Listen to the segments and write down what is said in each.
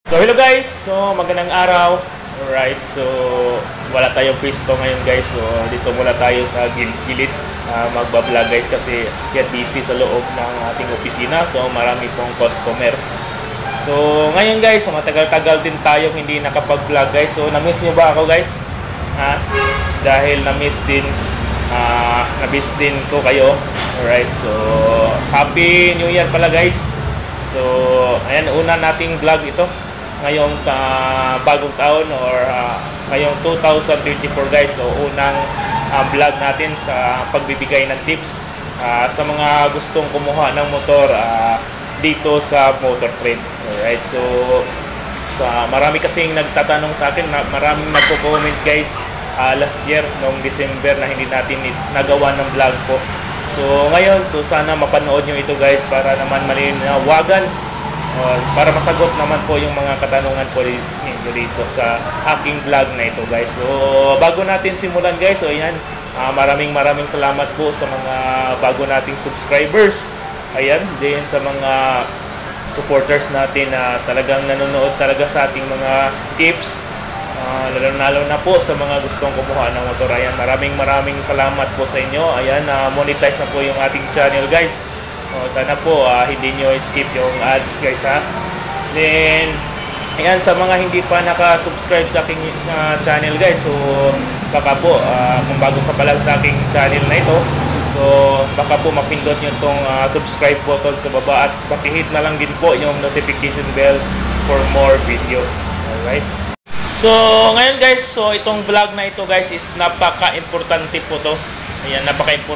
So hello guys, so magandang araw. Alright, so wala tayong pwesto ngayon guys. So dito muna tayo sa gilid magbablog guys kasi get busy sa loob ng ating opisina. So marami pong customer. So ngayon guys, matagal-tagal din tayong hindi nakapag-vlog guys. So na-miss nyo ba ako guys? Dahil na-miss din ko kayo. Alright, so Happy New Year pala guys. So ayan, una nating vlog ito ngayong bagong taon or ngayong 2024 guys. So unang vlog natin sa pagbibigay ng tips sa mga gustong kumuha ng motor dito sa Motor Trade. Alright, so marami kasing nagtatanong sa akin, maraming nagko-comment guys last year noong December na hindi natin nagawa ng vlog po. So ngayon, so sana mapanood nyo ito guys para naman malinawagan para masagot naman po yung mga katanungan po ninyo dito sa aking vlog na ito guys. So bago natin simulan guys, so ayan, maraming salamat po sa mga bago nating subscribers. Ayan, din sa mga supporters natin na talagang nanonood talaga sa ating mga tips, lalo na po sa mga gustong kumuha ng motor. Ayan, maraming salamat po sa inyo. Ayan, monetize na po yung ating channel guys. Sana po hindi nyo skip yung ads guys ha. Then ayan, sa mga hindi pa naka-subscribe sa aking channel guys, so baka po kung bago ka pa lang sa aking channel na ito, so baka po mapindot nyo itong subscribe button sa baba at pakihit na lang din po yung notification bell for more videos. Alright, so ngayon guys, so itong vlog na ito guys is napaka-importante po to. Ayan,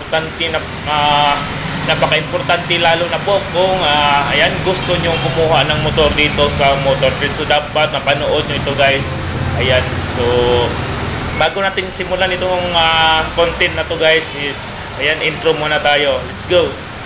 napaka-importante lalo na po kung ayan, gusto nyo kumuha ng motor dito sa Motor Trade. So dapat napanood nyo ito guys. Ayan, so bago natin simulan itong content na to guys is, ayan, intro muna tayo. Let's go.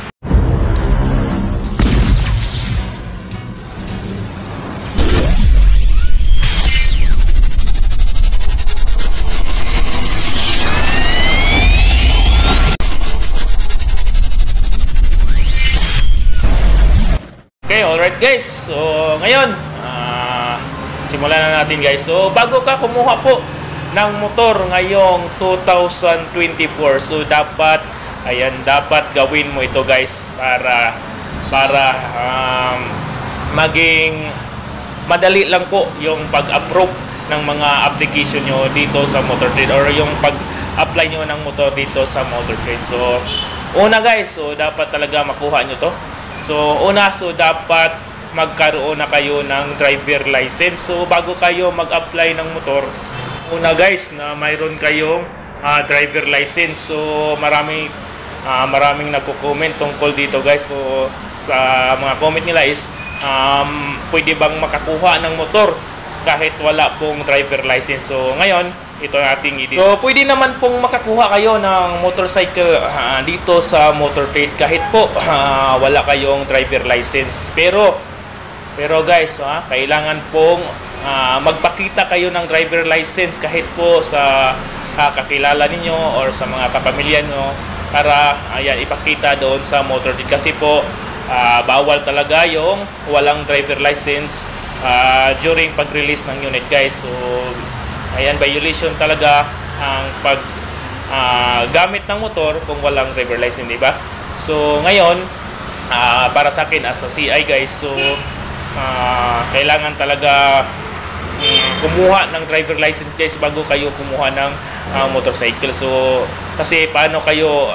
Okay, alright guys. So ngayon, simulan na natin guys. So bago ka kumuha po ng motor ngayong 2024, so dapat gawin mo ito guys para maging madali lang po yung pag-approve ng mga application nyo dito sa Motor Trade or yung pag-apply nyo ng motor dito sa Motor Trade. So una guys, so dapat talaga makuha nyo to. So una, so dapat magkaroon na kayo ng driver license. So bago kayo mag-apply ng motor, una guys, na mayroon kayong driver license. So maraming nagko-comment tungkol dito guys. So sa mga comment nila is pwede bang makakuha ng motor kahit wala pong driver license. So ngayon, ito ang ating idea. So pwede naman pong makakuha kayo ng motorcycle dito sa Motor Trade kahit po wala kayong driver license. Pero guys, kailangan pong magpakita kayo ng driver license kahit po sa kakilala ninyo or sa mga kapamilya nyo para ayan, ipakita doon sa Motor Trade. Kasi po bawal talaga yung walang driver license during pag-release ng unit guys. So ayan, violation talaga ang gamit ng motor kung walang driver license, di ba? So ngayon, para sa akin as a CI guys, so kailangan talaga kumuha ng driver license guys bago kayo kumuha ng motorcycle. So kasi paano kayo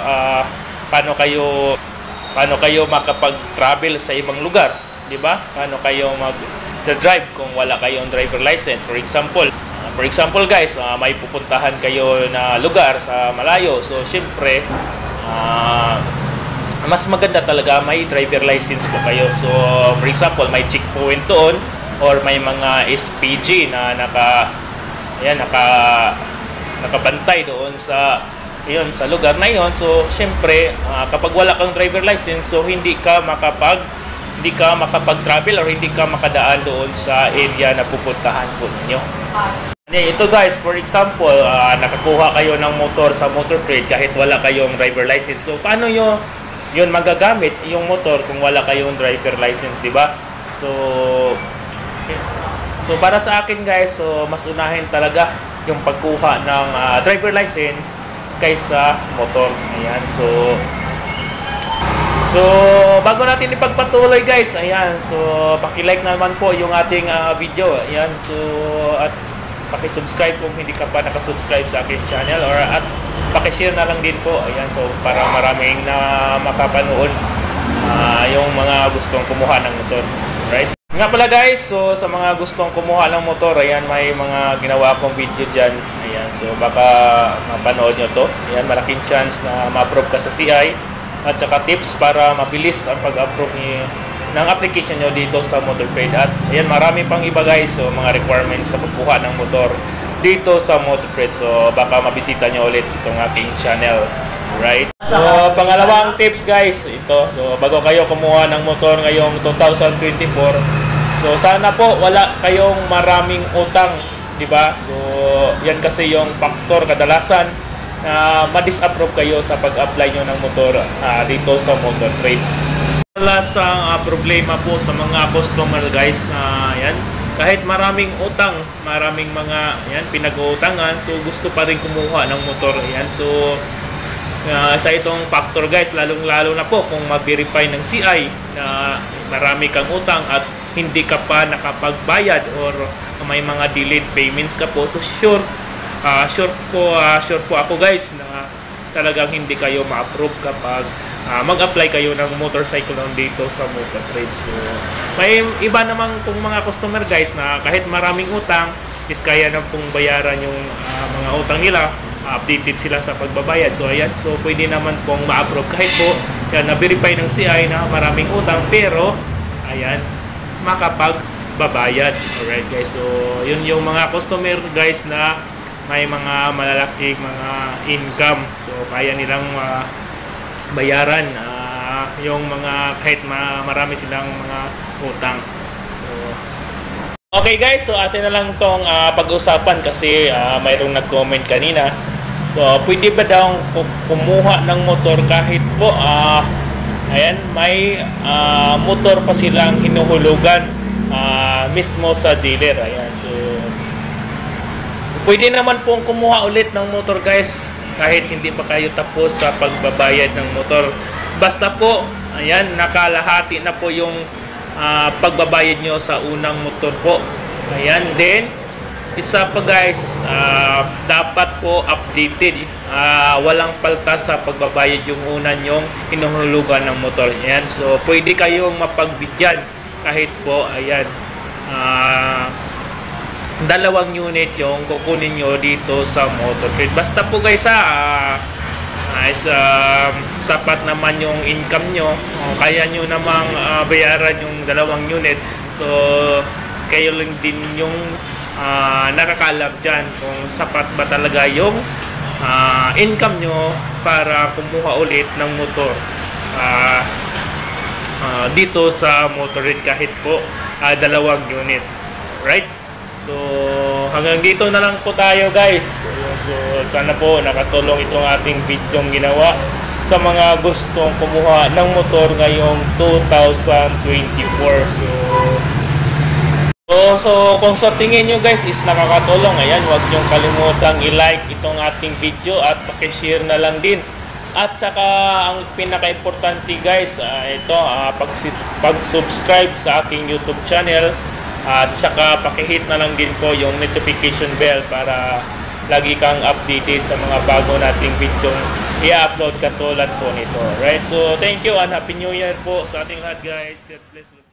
makapag-travel sa ibang lugar, di ba? Paano kayo mag-drive kung wala kayong driver license? For example guys, may pupuntahan kayo na lugar sa malayo. So syempre mas maganda talaga may driver license po kayo. So for example, may checkpoint doon or may mga SPG na nakabantay doon sa lugar na yon. So syempre kapag wala kang driver license, so hindi ka makapag-travel or hindi ka makadaan doon sa area na pupuntahan po ninyo. Ito guys, for example, nakakuha kayo ng motor sa Motor Trade kahit wala kayong driver license. So paano yun magagamit yung motor kung wala kayong driver license, di ba? So So para sa akin guys, so mas unahin talaga yung pagkuha ng driver license kaysa motor. Ayan, so bago natin ipagpatuloy guys, ayan, so paki-like naman po yung ating video. Ayan, so at paki-subscribe kung hindi ka pa nakasubscribe sa aking channel, or at paki-share na lang din po. Ayan, so para maraming na makapanood yung mga gustong kumuha ng motor. Right? Nga pala guys, so sa mga gustong kumuha ng motor, ayan, may mga ginawa akong video dyan. Ayan, so baka mapanood nyo to. Ayan, malaking chance na ma-approve ka sa CI. At saka tips para mabilis ang pag-approve ng application nyo dito sa Motor Trade. At ayan, marami pang iba guys, so mga requirements sa pagkuha ng motor dito sa Motor Trade. So baka mabisita nyo ulit itong aking channel. Right? So pangalawang tips guys, ito. So bago kayo kumuha ng motor ngayong 2024, so sana po wala kayong maraming utang, di ba? So yan kasi yung factor kadalasan na ma-disapprove kayo sa pag-apply nyo ng motor dito sa Motor Trade. Kalasang problema po sa mga customer guys, yan, kahit maraming utang, maraming mga yan, pinag-uutangan, so gusto pa rin kumuha ng motor. Yan, so sa itong factor guys, lalong-lalo na po kung ma-verify ng CI na marami kang utang at hindi ka pa nakapagbayad or may mga delayed payments ka po, so sure po ako guys na talagang hindi kayo ma-approve kapag mag-apply kayo ng motorcycle dito sa Motor Trade. So may iba namang pong mga customer guys na kahit maraming utang is kaya na pong bayaran yung mga utang nila, updated sila sa pagbabayad. So ayan, so pwede naman pong ma-approve kahit po yan, na-verify ng CI na maraming utang pero ayan, makapagbabayad. Alright guys, so yun yung mga customer guys na may mga malalaking mga income, so kaya nilang bayaran yung mga kahit marami silang mga utang. So okay guys, so atin na lang tong pag-usapan kasi mayroong nag-comment kanina. So pwede ba daw kumuha ng motor kahit po ayan, may motor pa silang hinuhulugan mismo sa dealer. Ayan, so pwede naman pong kumuha ulit ng motor guys kahit hindi pa kayo tapos sa pagbabayad ng motor. Basta po, ayan, nakalahati na po yung pagbabayad nyo sa unang motor po. Ayan, then isa pa guys, dapat po updated. Walang palta sa pagbabayad yung una nyong hinuhulugan ng motor. Ayan, so pwede kayong mapagbigyan kahit po, ayan, 2 unit yung kukunin nyo dito sa Motor Trade. Basta po guys sapat naman yung income nyo, kaya nyo namang bayaran yung 2 unit, so kayo lang din yung nakakalap dyan kung sapat ba talaga yung income nyo para kumuha ulit ng motor dito sa Motor Trade kahit po 2 unit. Right? So hanggang dito na lang po tayo guys. So sana po nakatulong itong ating video ginawa sa mga gustong kumuha ng motor ngayong 2024. So kung sa tingin nyo guys is nakakatulong, ayan, huwag nyo kalimutang i-like itong ating video at paki-share na lang din. At saka ang pinaka-importante guys, ito pag-subscribe sa aking YouTube channel. At saka pakihit na lang din po yung notification bell para lagi kang updated sa mga bago nating video i-upload katulad po nito. Right? So thank you and Happy New Year po sa ating lahat guys. God bless you.